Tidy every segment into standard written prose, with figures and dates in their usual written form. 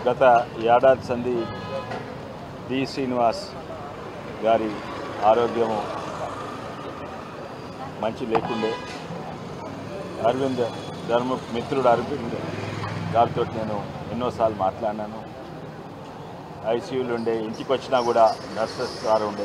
గత ఏడాది సంధి డి శ్రీనివాస్ గారి ఆరోగ్యము మంచి లేకుండే అరవింద్ మిత్రుడు అరవింద్ గారితో నేను ఎన్నోసార్లు మాట్లాడినాను. ఐసీయూలు ఉండే, ఇంటికి వచ్చినా కూడా నర్సెస్ గారు ఉండే.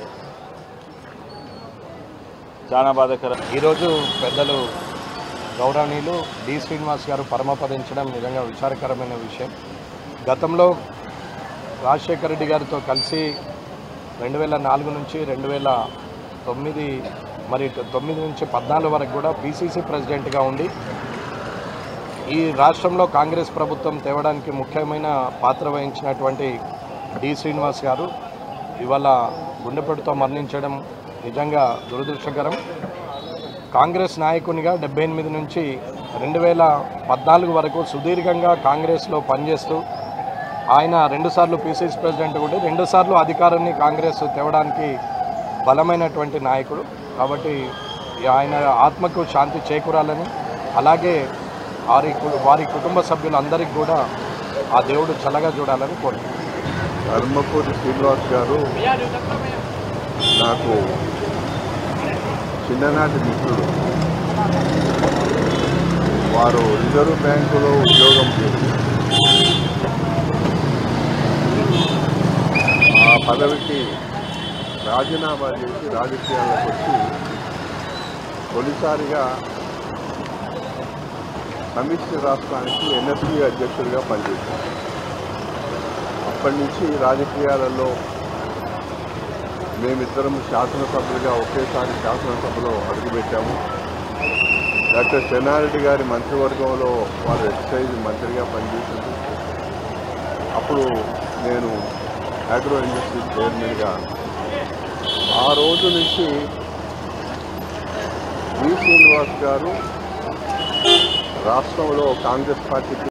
చాలా బాధాకరం. ఈరోజు పెద్దలు గౌరవనీయులు డి శ్రీనివాస్ గారు పరమపదించడం నిజంగా విచారకరమైన విషయం. గతంలో రాజశేఖర రెడ్డి గారితో కలిసి 2004 నుంచి 2009 మరి 9 నుంచి 14 వరకు కూడా పిసిసి ప్రెసిడెంట్గా ఉండి ఈ రాష్ట్రంలో కాంగ్రెస్ ప్రభుత్వం తేవడానికి ముఖ్యమైన పాత్ర వహించినటువంటి డి శ్రీనివాస్ గారు ఇవాళ గుండెపోటుతో మరణించడం నిజంగా దురదృష్టకరం. కాంగ్రెస్ నాయకునిగా 78 నుంచి 2014 వరకు సుదీర్ఘంగా కాంగ్రెస్లో పనిచేస్తూ ఆయన 2 సార్లు పిసిసి ప్రెసిడెంట్ ఉండి 2 సార్లు అధికారాన్ని కాంగ్రెస్ తేవడానికి బలమైనటువంటి నాయకుడు. కాబట్టి ఆయన ఆత్మకు శాంతి చేకూరాలని, అలాగే వారి కుటుంబ సభ్యులందరికీ కూడా ఆ దేవుడు చల్లగా చూడాలని కోరుతున్నాను. ధర్మపురి శ్రీనివాస్ గారు నాకు చిన్ననాటి మిత్రుడు. వారు రిజర్వ్ బ్యాంకులో ఉద్యోగం చేశారు. ఆ పదవికి రాజీనామా చేసి రాజకీయాలకు వచ్చి తొలిసారిగా సమిష్టి రాష్ట్రానికి ఎన్ఎస్పీ అధ్యక్షుడిగా పనిచేశారు. అప్పటి నుంచి రాజకీయాలలో మేమిద్దరం శాసనసభ్యులుగా ఒకేసారి శాసనసభలో అడుగుపెట్టాము. డాక్టర్ చెన్నారెడ్డి గారి మంత్రివర్గంలో వారు ఎక్సైజ్ మంత్రిగా పనిచేశారు. అప్పుడు నేను అగ్రో ఇండస్ట్రీ చైర్మన్గా. ఆ రోజు నుంచి డి శ్రీనివాస్ గారు రాష్ట్రంలో కాంగ్రెస్ పార్టీకి